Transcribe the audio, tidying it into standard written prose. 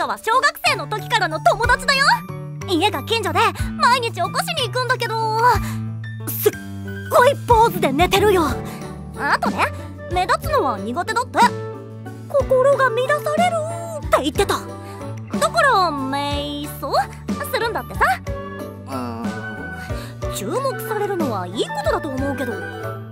かは小学生の時からの友達だよ。家が近所で毎日起こしに行くんだけど、すっごいポーズで寝てるよ。あとね、目立つのは苦手だって。心が乱されるって言ってた。だから瞑想するんだってさ。注目されるのはいいことだと思うけど。